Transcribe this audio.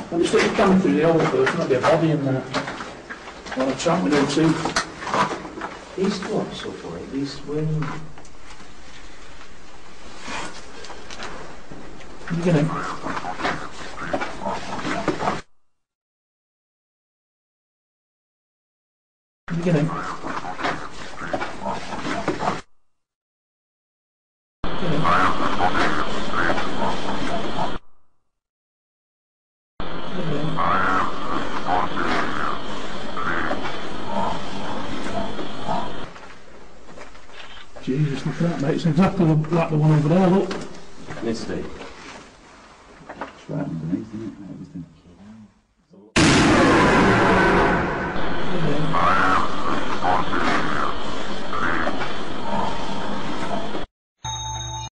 And it's like coming through the hole first, there'll be a body in there. Well, a chap with no teeth. These what sort of like these when You get him. You get him. Get him. Jesus, look at that, mate. It's exactly like the one over there, look. Misty. It's right underneath, isn't it?